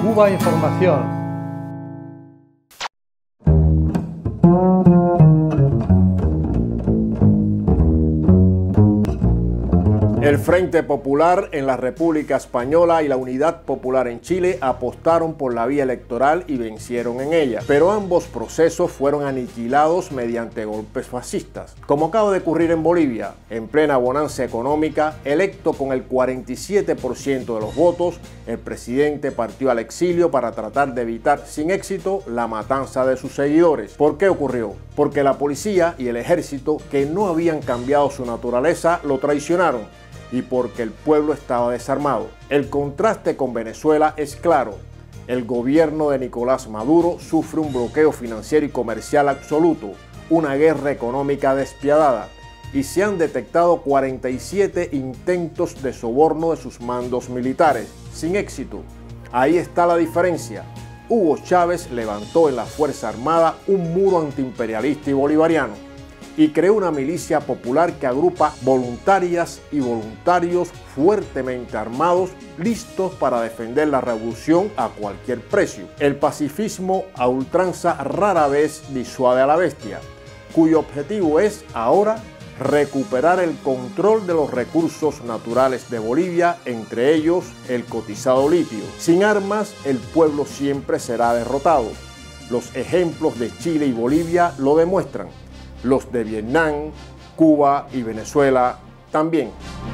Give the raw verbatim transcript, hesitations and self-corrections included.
Cuba Información. El Frente Popular en la República Española y la Unidad Popular en Chile apostaron por la vía electoral y vencieron en ella, pero ambos procesos fueron aniquilados mediante golpes fascistas. Como acaba de ocurrir en Bolivia, en plena bonanza económica, electo con el cuarenta y siete por ciento de los votos, el presidente partió al exilio para tratar de evitar sin éxito la matanza de sus seguidores. ¿Por qué ocurrió? Porque la policía y el ejército, que no habían cambiado su naturaleza, lo traicionaron, y porque el pueblo estaba desarmado. El contraste con Venezuela es claro. El gobierno de Nicolás Maduro sufre un bloqueo financiero y comercial absoluto, una guerra económica despiadada, y se han detectado cuarenta y siete intentos de soborno de sus mandos militares, sin éxito. Ahí está la diferencia. Hugo Chávez levantó en la Fuerza Armada un muro antiimperialista y bolivariano, y creó una milicia popular que agrupa voluntarias y voluntarios fuertemente armados, listos para defender la revolución a cualquier precio. El pacifismo a ultranza rara vez disuade a la bestia, cuyo objetivo es ahora recuperar el control de los recursos naturales de Bolivia, entre ellos el cotizado litio. Sin armas, el pueblo siempre será derrotado. Los ejemplos de Chile y Bolivia lo demuestran. Los de Vietnam, Cuba y Venezuela también.